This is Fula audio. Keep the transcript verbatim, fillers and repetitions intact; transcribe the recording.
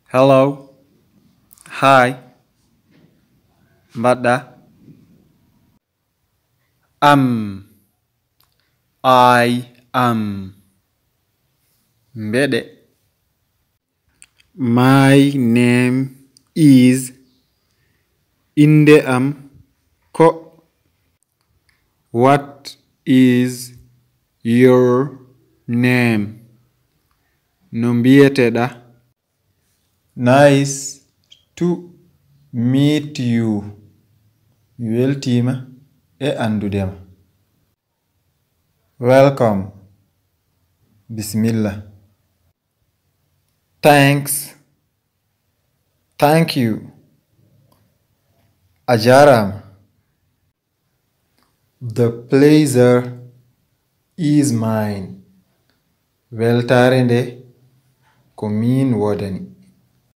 Hello. Hi. Mbaɗee. Am. I am. Mbaɗee. My name is. Inde am ko. What is your name? No mbiyeteɗa? Nice to meet you. Mi weltima e andudema. Welcome. Bismillah. Thanks. Thank you. Ajaram. The pleasure is mine. Weltare nde ko min wodani.